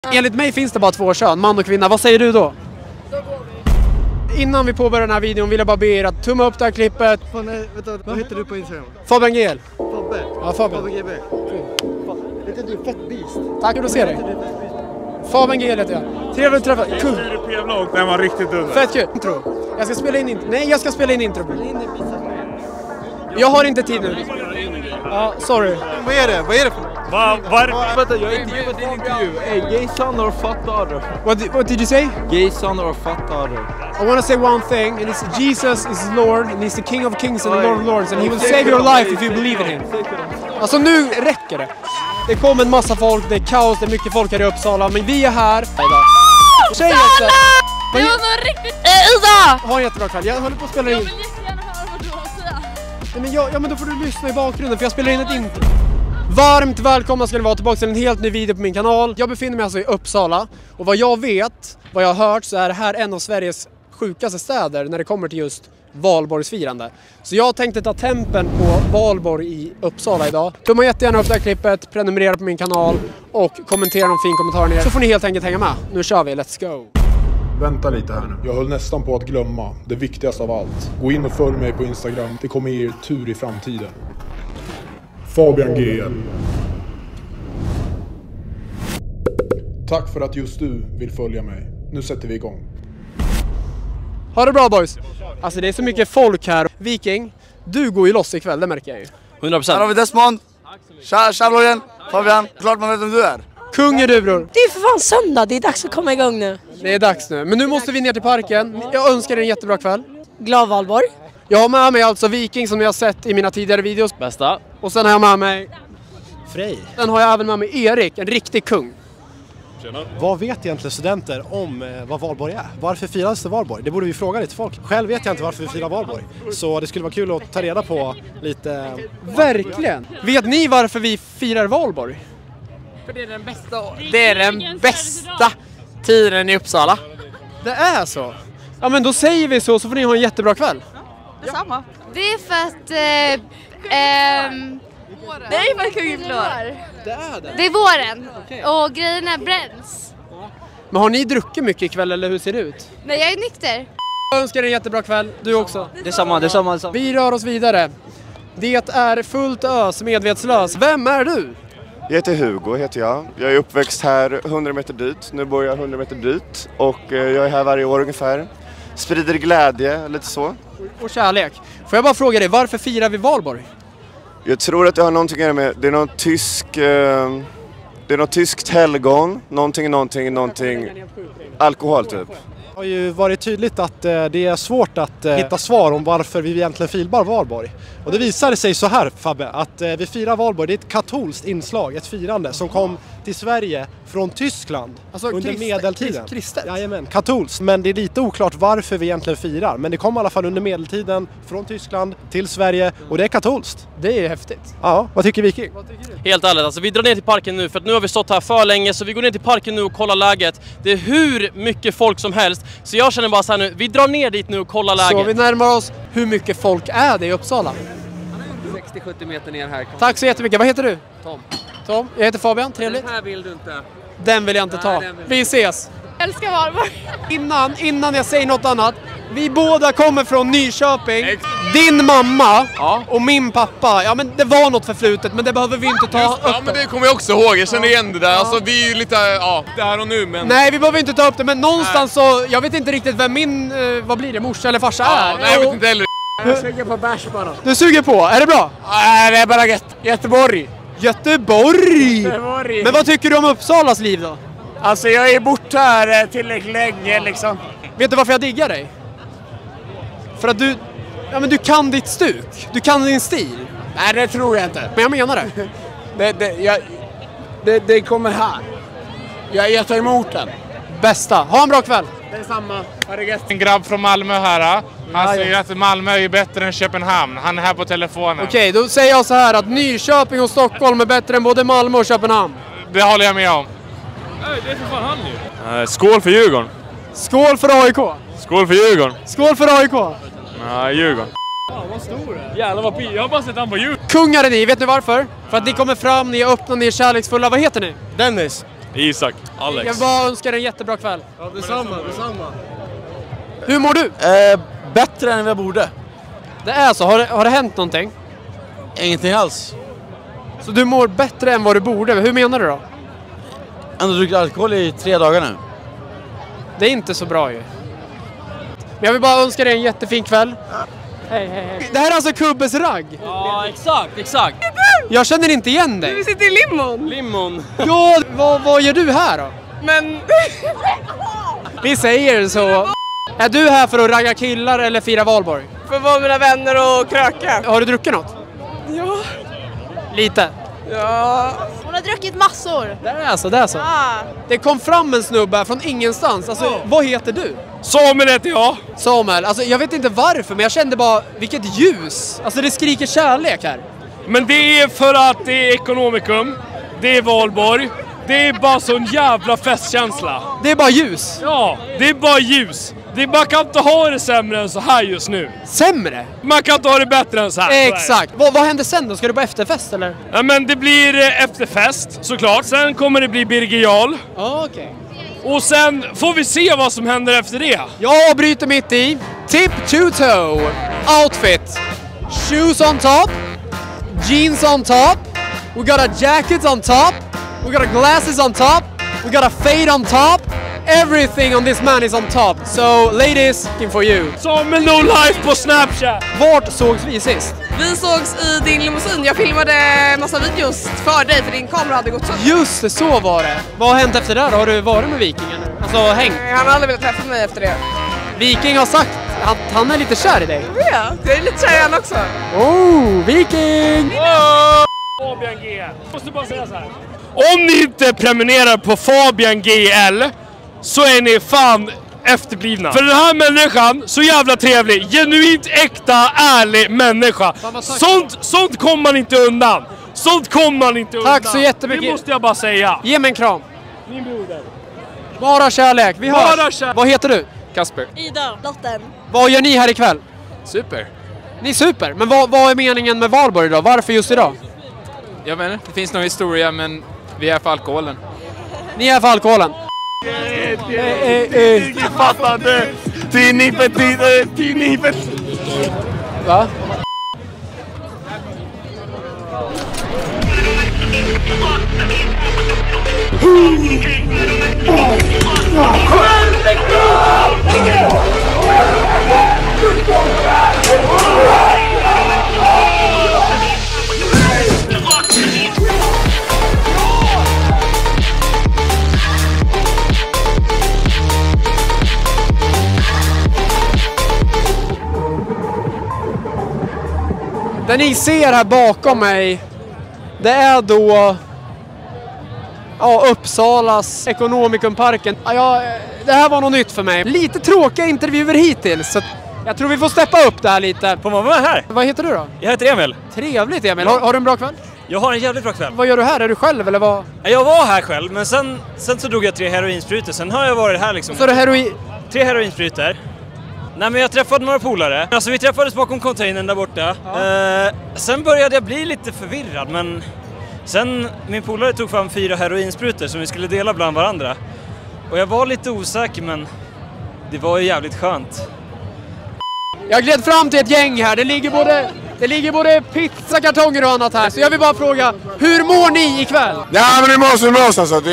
Enligt mig finns det bara två kön, man och kvinna. Vad säger du då? Då går vi. Innan vi påbörjar den här videon vill jag bara be er att tumma upp det här klippet. Vänta, vad heter du på Instagram? Fabian GL. Fabbe? Ja, Fabian. Fabbe GB. Heter du Fett Beast? Tack, kul att se dig. Fabian GL heter jag. Trevligt att träffa. Kul. PV-vlogg, den var riktigt dum. Fett kul. Intro. Jag ska spela in intro. Nej, jag ska spela in intro. Jag har inte tid nu. Ja, sorry. Vad är det? Vad är det för? Vänta, Jag intervjuade din intervju. Hey, gay son or fat daughter? What did you say? Gay son or fat daughter? I want to say one thing, and it's Jesus is Lord, and he's the King of Kings and the Lord of Lords, and he will save your life if you believe in him. Alltså nu räcker det. Det kommer en massa folk, det är kaos, det är mycket folk här i Uppsala, men vi är här. Tjejer! Det var så riktigt... Ida! Ha en jättebra kväll, jag håller på att spela in. Jag vill jättegärna höra vad du har att säga. Nej, men, men då får du lyssna i bakgrunden, för jag spelar in ett intro. Varmt välkomna ska ni vara tillbaka till en helt ny video på min kanal. Jag befinner mig alltså i Uppsala, och vad jag vet, vad jag har hört, så är det här en av Sveriges sjukaste städer när det kommer till just valborgsfirande. Så jag tänkte ta tempen på valborg i Uppsala idag. Tumma jättegärna upp det här klippet, prenumerera på min kanal och kommentera någon fin kommentar ner. Så får ni helt enkelt hänga med. Nu kör vi, let's go! Vänta lite här nu. Jag höll nästan på att glömma det viktigaste av allt. Gå in och följ mig på Instagram. Det kommer ge er tur i framtiden. Fabian GL. Tack för att just du vill följa mig. Nu sätter vi igång. Ha det bra boys! Alltså det är så mycket folk här. Viking, du går ju loss ikväll, det märker jag ju. 100%. Här har vi Desmond. Tja vloggen. Fabian. Klart man vet vem du är. Kung är du bror. Det är för fan söndag, det är dags att komma igång nu. Det är dags nu. Men nu måste vi ner till parken. Jag önskar er en jättebra kväll. Glad valborg. Jag har med mig alltså Viking som ni har sett i mina tidigare videos. Bästa. Och sen har jag med mig Frej. Sen har jag även med mig Erik, en riktig kung. Vad vet egentligen studenter om vad valborg är? Varför firas det valborg? Det borde vi fråga lite folk. Själv vet jag inte varför vi firar valborg. Så det skulle vara kul att ta reda på lite... Verkligen! Vet ni varför vi firar valborg? För det är den bästa tiden i Uppsala. Det är så? Ja men då säger vi så får ni ha en jättebra kväll. Detsamma. Det är för att... det är för att kungen förlorar. Det är det? Det är våren. Och grejerna bränns. Men har ni druckit mycket ikväll eller hur ser det ut? Nej, jag är nykter. Jag önskar er en jättebra kväll, du också. Detsamma. Vi rör oss vidare. Det är fullt ös, medvetslös. Vem är du? Jag heter Hugo, heter jag. Jag är uppväxt här 100 meter dit. Nu bor jag 100 meter dit. Och jag är här varje år ungefär. Sprider glädje, lite så. Och kärlek. Får jag bara fråga dig, varför firar vi valborg? Jag tror att det har någonting att göra med, det är något tysk... det är något tyskt helgon. Någonting. Alkohol typ. Det har ju varit tydligt att det är svårt att hitta svar om varför vi egentligen firar valborg. Och det visade sig så här, Fabbe, att vi firar valborg. Det är ett katolskt inslag, ett firande som kom till Sverige från Tyskland under medeltiden. Kristet? Jajamän, katolskt. Men det är lite oklart varför vi egentligen firar. Men det kom i alla fall under medeltiden från Tyskland till Sverige och det är katolskt. Det är häftigt. Ja, vad tycker Viking? Helt ärligt, alltså vi drar ner till parken nu för att nu har vi stått här för länge, så vi går ner till parken nu och kollar läget. Det är hur mycket folk som helst, så jag känner bara så här nu, vi drar ner dit nu och kollar läget. Så vi närmar oss, hur mycket folk är det i Uppsala? 60-70 meter ner här. Tack så jättemycket, vad heter du? Tom, jag heter Fabian, trevligt. Den här vill du inte. Den vill jag inte ta. Vi ses. Jag älskar valborg. Innan jag säger något annat. Vi båda kommer från Nyköping. Din mamma och min pappa. Ja men det var något förflutet, men det behöver vi inte ta upp. Ja men det kommer jag också ihåg, jag känner igen det där. Alltså vi är ju lite, där och nu men... Nej vi behöver inte ta upp det, men någonstans så... Jag vet inte riktigt vem min, vad blir det, morsa eller farsa är. Nej jag vet inte heller. Jag suger på bärs bara. Du suger på, är det bra? Nej, det är bara Göteborg. Göteborg! Men vad tycker du om Uppsalas liv då? Alltså jag är borta här tillräckligt länge liksom. Vet du varför jag diggar dig? För att du... Ja men du kan ditt stuk. Du kan din stil. Nej det tror jag inte. Men jag menar det. Det kommer här. Jag tar emot den. Bästa. Ha en bra kväll. Det är samma. En grabb från Malmö här. Han säger att Malmö är bättre än Köpenhamn. Han är här på telefonen. Okej, då säger jag så här att Nyköping och Stockholm är bättre än både Malmö och Köpenhamn. Det håller jag med om. Det är för fan han ju. Skål för Djurgården. Skål för AIK. Skål för Djurgården. Skål för AIK. Ja, Djurgården. Fan vad stor det är. Jävlar vad jag har bara sett han på Djurgården. Kungar är ni, vet ni varför? För att ni kommer fram, ni är öppna, ni är kärleksfulla. Vad heter ni? Dennis. Isak. Alex. Jag bara önskar en jättebra kväll. Ja, detsamma. Hur mår du? Bättre än vi borde. Det är så. Har det hänt någonting? Ingenting alls. Så du mår bättre än vad du borde? Hur menar du då? Ändå druckit alkohol i 3 dagar nu. Det är inte så bra ju. Men jag vill bara önska dig en jättefin kväll. Hej. Det här är alltså Kubbes ragg. Ja, exakt. Jag känner inte igen dig. Vi sitter i limon. Ja, vad gör du här då? Men... Vi säger så. Är du här för att ragga killar eller fira valborg? För att vara mina vänner och kröka. Har du druckit något? Ja. Lite. Ja. Hon har druckit massor. Det är så. Ah. Det kom fram en snubbe från ingenstans. Alltså, vad heter du? Samuel heter jag. Samuel. Alltså, jag vet inte varför, men jag kände bara vilket ljus. Alltså, det skriker kärlek här. Men det är för att det är ekonomikum. Det är valborg. Det är bara sån jävla festkänsla. Det är bara ljus. Ja, det är bara ljus. Man kan inte ha det sämre än så här just nu. Sämre? Man kan inte ha det bättre än så här. Exakt. Vad händer sen då? Ska du på efterfest eller? Ja, men det blir efterfest såklart. Sen kommer det bli Birger Jarl. Okej. Och sen får vi se vad som händer efter det. Jag bryter mitt i. Tip to toe. Outfit. Shoes on top. Jeans on top. We got a jacket on top. We got a glasses on top. We got a fade on top. Everything on this man is on top. So ladies, looking for you. Samuel No Life på Snapchat. Vart sågs vi sist? Vi sågs i din limousin. Jag filmade massa videos för dig för din kamera hade gått sönder. Just det, så var det. Vad har hänt efter det då? Har du varit med Vikingen nu? Alltså hängt? Han har aldrig velat träffa mig efter det. Viking har sagt att han är lite kär i dig. Ja, jag är lite kär i han också. Oh, Viking! Fabian GL. Måste bara säga så här. Om ni inte prenumererar på Fabian GL så är ni fan efterblivna. För den här människan, så jävla trevlig, genuint äkta, ärlig människa. Sånt kommer man inte undan. Tack så jättemycket. Det måste jag bara säga. Ge mig en kram. Min broder. Bara kärlek, vi hörs. Bara kärlek. Vad heter du? Kasper. Ida. Lotten. Vad gör ni här ikväll? Super. Ni super, men vad är meningen med valborg idag? Varför just idag? Jag vet inte, det finns någon historia men vi är för alkoholen. Ni är för alkoholen. Icke fattande. Till nippet. Va? Det ni ser här bakom mig, det är då Uppsalas Ekonomikumparken. Det här var något nytt för mig. Lite tråkiga intervjuer hittills, så jag tror vi får steppa upp det här lite. Får man vara här? Vad heter du då? Jag heter Emil. Trevligt Emil. Har du en bra kväll? Jag har en jävligt bra kväll. Vad gör du här? Är du själv eller vad? Jag var här själv, men sen så drog jag 3 heroinsprutor. Sen har jag varit här liksom. Så är det 3 heroinsprutor. Nej, men jag träffade några polare. Alltså vi träffades bakom containern där borta. Ja. Sen började jag bli lite förvirrad, men sen min polare tog fram 4 heroinsprutor som vi skulle dela bland varandra. Och jag var lite osäker, men det var ju jävligt skönt. Jag gled fram till ett gäng här. Det ligger både pizzakartonger och annat här. Så jag vill bara fråga, hur mår ni ikväll? Ja, men det mår så bra alltså.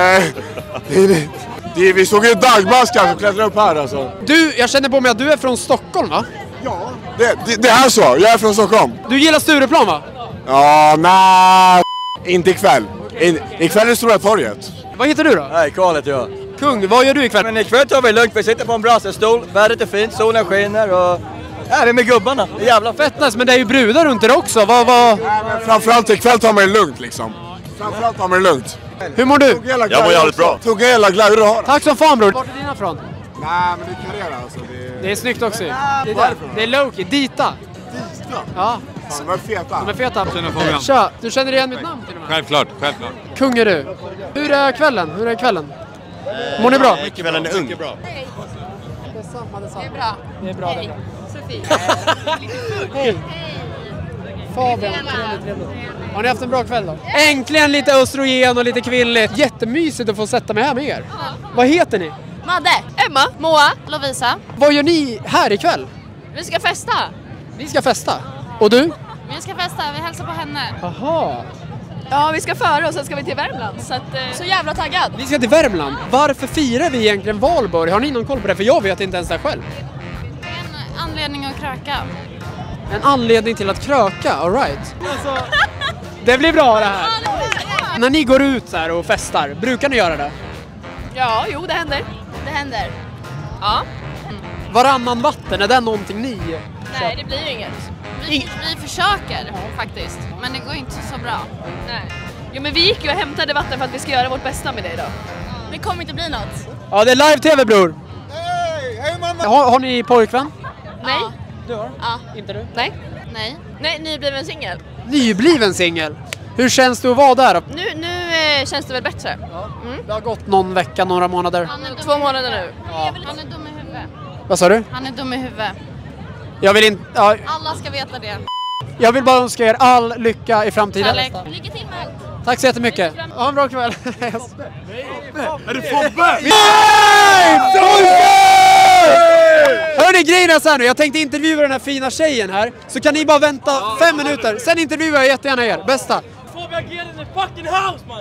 Vi såg ju dagmaskar som klättrade upp här alltså. Jag känner på mig att du är från Stockholm, va? Ja, det är så. Jag är från Stockholm. Du gillar Stureplan, va? Ja, nej. Inte ikväll. Ikväll är det Stora torget. Vad heter du då? Nej, Karl heter jag. Kung, vad gör du ikväll? Men ikväll tar vi lugnt. Vi sitter på en brassestol. Vädret är fint, solen skiner och... Ja, vi är med gubbarna. Det är jävla fett nice, men det är ju brudar runt er också. Framförallt ikväll tar man det lugnt liksom. Framförallt tar man det lugnt. Hur mår du? Jag mår jävligt bra. Tog hela glädje du har. Tack som fan, bror. Vart är dina från? Nej, men det är Carrera alltså. Det är snyggt också. Det är Loki. Dita. Ja. De är feta. De är feta. Tja, du känner igen mitt namn till och med? Självklart. Kung är du. Hur är kvällen? Mår ni bra? Kvällen är ung. Detsamma. Det är bra. Det är bra. Sofie. Hej. Fabian, trevligt. Har ni haft en bra kväll då? Äntligen lite östrogen och lite kvinnligt. Jättemysigt att få sätta mig här med er. Vad heter ni? Madde, Emma, Moa, Lovisa. Vad gör ni här ikväll? Vi ska festa. Vi ska festa. Och du? Vi ska festa, vi hälsar på henne. Jaha. Ja, vi ska föra och sen ska vi till Värmland. Så jävla taggad. Vi ska till Värmland. Varför firar vi egentligen valborg? Har ni någon koll på det? För jag vet inte ens det själv. En anledning att kröka. En anledning till att kröka, all right. Alltså, det blir bra det här. När ni går ut så här och festar, brukar ni göra det? Ja, jo det händer. Det händer. Ja. Varannan vatten, är det någonting ni? Nej, det blir ju inget. Vi försöker faktiskt, men det går inte så bra. Nej. Jo, men vi gick ju och hämtade vatten för att vi ska göra vårt bästa med det idag. Det kommer inte bli något. Ja, det är live-tv, bror. Hej mamma! Har ni pojkvän? Nej. Du har? Ja. Inte du? Nej. Nej, nybliven singel. Nybliven singel? Hur känns det att vara där? Nu känns det väl bättre. Ja. Det har gått någon vecka, några månader. 2 månader nu. Ja. Han är dum i huvudet. Vad sa du? Han är dum i huvudet. Jag vill inte... Ja. Alla ska veta det. Jag vill bara önska er all lycka i framtiden. Lycka till med allt. Tack så jättemycket. Ha en bra kväll. Är det Fobbe? Hörni, grejen är så här nu. Jag tänkte intervjua den här fina tjejen här. Så kan ni bara vänta 5 minuter. Sen intervjuar jag jättegärna er. Bästa. Fabian G in the fucking house, man!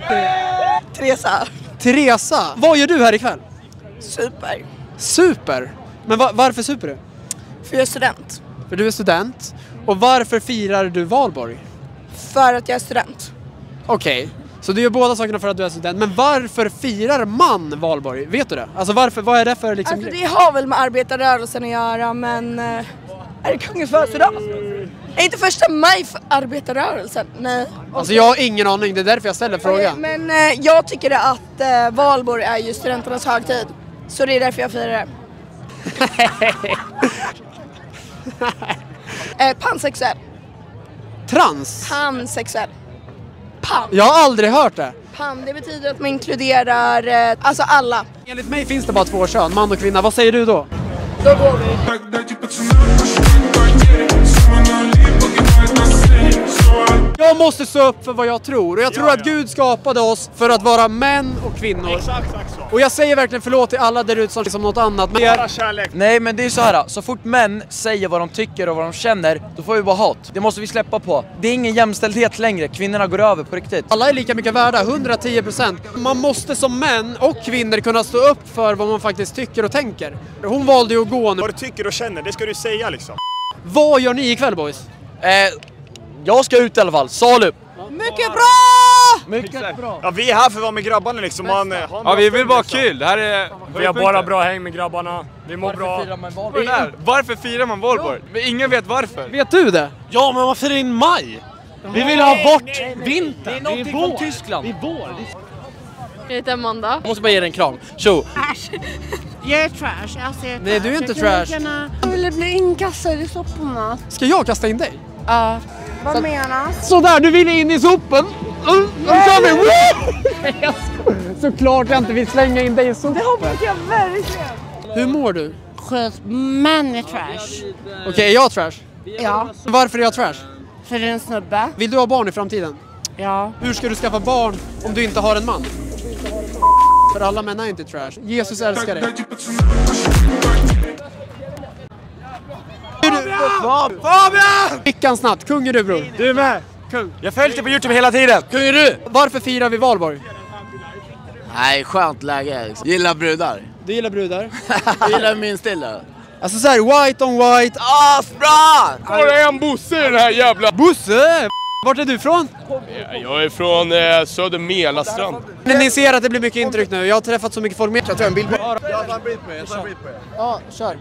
Teresa, vad gör du här ikväll? Super. Super? Men varför super du? För jag är student. För du är student. Och varför firar du valborg? För att jag är student. Okej, så du gör båda sakerna för att du är student. Men varför firar man valborg? Vet du det? Alltså varför, vad är det för liksom Alltså det har väl med arbetarrörelsen att göra, men är det kungens födelsedag? Är inte 1 maj för arbetarrörelsen? Nej. Alltså jag har ingen aning, det är därför jag ställer frågan. Men jag tycker att valborg är ju studenternas högtid. Så det är därför jag firar det. Pansexuell. Trans? Pansexuell. Pan. Jag har aldrig hört det. Pan, det betyder att man inkluderar alltså alla. Enligt mig finns det bara 2 kön, man och kvinna. Vad säger du då? Då går vi. Jag måste stå upp för vad jag tror. Och jag tror att Gud skapade oss för att vara män och kvinnor. Exakt så. Och jag säger verkligen förlåt till alla där ute som något annat. Men Bara kärlek. Nej, men det är så här. Så fort män säger vad de tycker och vad de känner, då får vi bara hat. Det måste vi släppa på. Det är ingen jämställdhet längre. Kvinnorna går över på riktigt. alla är lika mycket värda, 110%. Man måste som män och kvinnor kunna stå upp för vad man faktiskt tycker och tänker. Hon valde ju att gå nu. Vad du tycker och känner, det ska du säga liksom. Vad gör ni ikväll, boys? Jag ska ut i alla fall. Salup! Mycket bra! Mycket bra. Ja, vi är här för att vara med grabbarna liksom. Ja, vi vill bara kul. Det här är... Vi har bara bra häng med grabbarna. Vi mår bra. Varför firar man valborg? Men ingen vet varför. Vet du det? Ja, men vad firar in maj? Vi vill ha bort vintern. Det är någonting från Tyskland. Det är vår. Jag heter Amanda. Jag måste bara ge dig en kram. Tjo! Jag är trash. Alltså, Nej, du är inte trash. Jag ville bli inkastad i soporna. Ska jag kasta in dig? Ja. Vad menas? Sådär, du vill in i sopen. Såklart jag inte vill slänga in dig i sopen. Det hoppas jag verkligen. Hur mår du? Skit, men är trash. Okej, är jag trash? Ja. Varför är jag trash? För det är en snubbe. Vill du ha barn i framtiden? Ja. Hur ska du skaffa barn om du inte har en man? För alla män är inte trash. Jesus älskar dig. Fabian! Vickan snabbt. Kung är du, bror. Du är med. Kung. Jag följt dig på YouTube hela tiden. Kung är du. Varför firar vi valborg? Nej, skönt läge. Gillar brudar. Du gillar brudar? Jag gillar min stil då. Alltså såhär, white on white. Bra! Kolla, är en Bosse i den här jävla... Bosse! Vart är du från? Jag är från Söder Mälarstrand. Ni ser att det blir mycket intryck nu. Jag har träffat så mycket folk med. Jag tar en bild på er. Jag tar en bild på er. Ja, kör.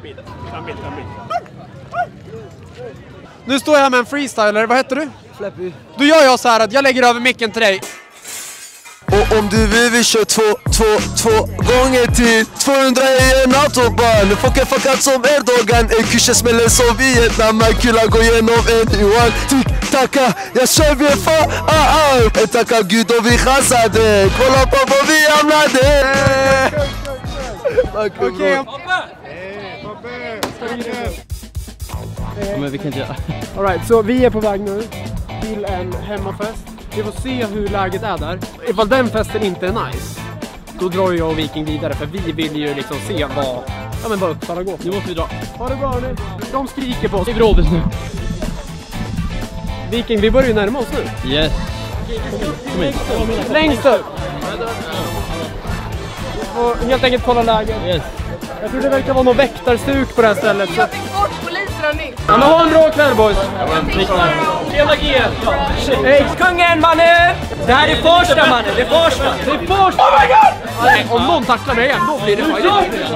Nu står jag här med en freestyler. Vad heter du? Flappy. Då gör jag så här att jag lägger över micken till dig. Och om du vill vi kör två gånger till 200 i en autobahn. Folk är fuckat som Erdogan. En kusche smäller som Vietnam. En kula går genom en Johan. Tick-tacka, jag kör vi fan. Tacka Gud och vi chansade. Kolla på vad vi hamnade. Okej. Men vi kan inte göra. Alright, så vi är på väg nu till en hemmafest. Vi får se hur läget är där. Ifall den festen inte är nice, då drar jag och Viking vidare, för vi vill ju liksom se vad Uppsala går. Nu måste vi dra. Ha det bra nu. De skriker på oss. Det är brådet nu. Viking, vi börjar ju närma oss nu. Yes. Kom hit. Längst upp. Och helt enkelt kolla läget. Yes. Jag tror det verkar vara någon väktarstuk på det här stället. Jag fick bort poliserna nyss. Ja, men ha en bra kväll, boys. Tjena G! Hej, kungen mannen! Det här är första mannen, det är första! Det är första! Oh my god! Nej, om någon tacklar mig igen, då blir det fight.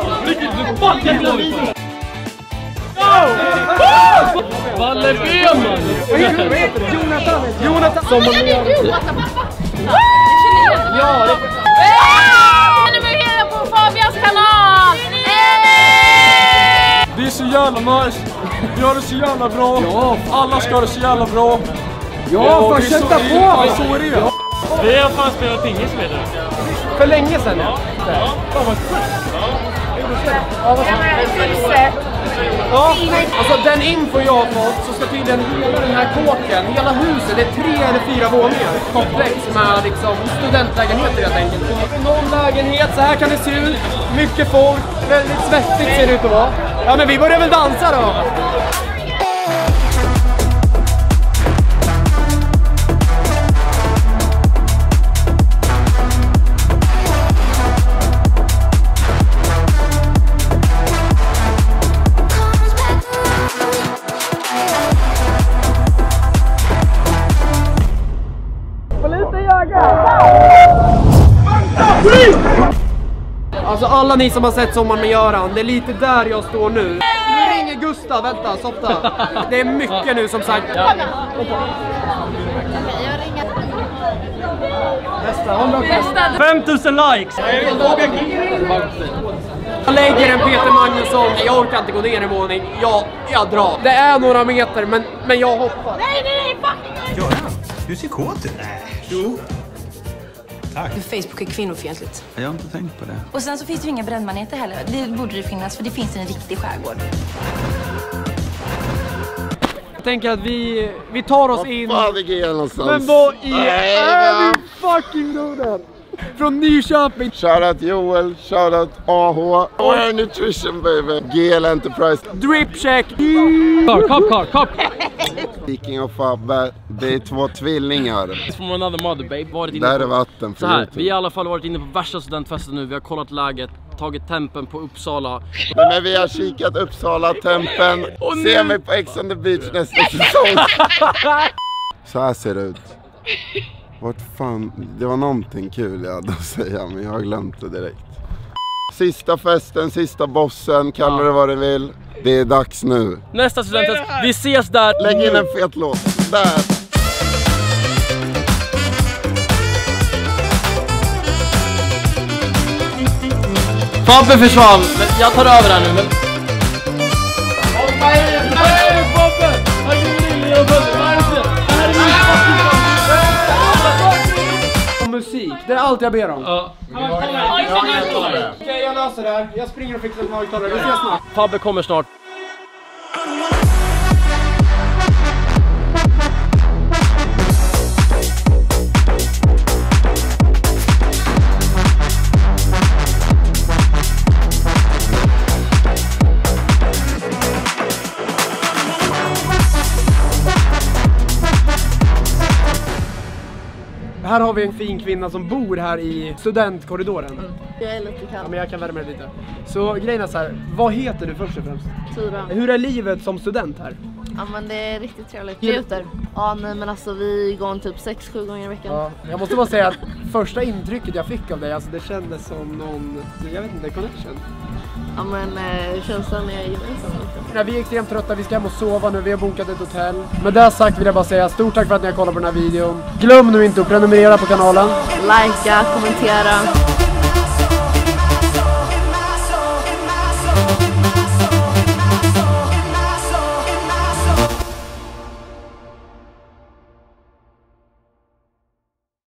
Vallerben, man! Jonathan! Som man gör. Ja, prenumerera på Fabians kanal! Det är så jävla nice. Vi har det så jävla bra. Ja. Alla ska ha det så jävla bra. Ja, fan kötta på! Så är det. Vi har fan spelat pingis med det. För länge sedan, ja. Fan vad sjukt. Ja, alltså den info jag har fått så ska tydligen hela den här kåken, hela huset, det är 3 eller 4 våningar. Komplex med liksom studentlägenheter helt enkelt. Någon lägenhet, så här kan det se ut. Mycket folk, väldigt svettigt ser det ut att vara. Ja, men vi börjar väl dansa då. Alltså alla ni som har sett Sommaren med Göran, det är lite där jag står nu. Nu ringer Gustav, vänta, softa. Det är mycket nu som sagt. Ja. Nästa, 5000 likes! Jag lägger en Peter Magnusson, jag orkar inte gå ner i våning. Jag drar. Det är några meter, men jag hoppar. Nej, fucking! Göran, du ser kåt ut. Jo. Tack. Facebook är kvinnofientligt. Jag har inte tänkt på det. Och sen så finns det ju inga brännmaneter heller. Det borde det finnas, för det finns en riktig skärgård. Jag tänker att vi tar oss in. Vad är det någonstans? Men vad är du fucking broder? Från Nyköping. Shoutout Joel, shoutout AH. Our nutrition baby. GL Enterprise. Drip check. Kopp. Viking och Fabbe, det är 2 tvillingar. From another mother, babe. Där är vatten för så här, vi har i alla fall varit inne på värsta studentfesten nu. Vi har kollat läget, tagit tempen på Uppsala. Men när vi har kikat Uppsala tempen, ser vi på Ex on the Beach nästa säsong. Så här ser det ut. Vart fan, det var någonting kul jag hade att säga, men jag har glömt det direkt. Sista festen, sista bossen, kalla det vad du vill. Det är dags nu. Nästa studentfest, vi ses där. Lägg in en fet låt. Där. Fabbe försvann, men jag tar över här nu. Men... Musik, det är allt jag ber om. Ja. Okej, jag löser det här. Jag springer och fixar en högtalare. Vi ses snart. Fabbe kommer snart. Här har vi en fin kvinna som bor här i studentkorridoren. Jag är lite kall. Ja, men jag kan värma det lite. Så grejen är så här, vad heter du först och främst? Tyra. Hur är livet som student här? Ja, men det är riktigt trevligt. Gjuter. Ja, nej, men alltså vi går typ 6-7 gånger i veckan. Ja, jag måste bara säga att första intrycket jag fick av dig, alltså det kändes som någon, jag vet inte, connection. Ja, men känslan är gemensam. Ja, vi är extremt trötta, vi ska hem och sova nu, vi har bokat ett hotell. Med det sagt vill jag bara säga stort tack för att ni har kollat på den här videon. Glöm nu inte att prenumerera på kanalen. Likea, kommentera.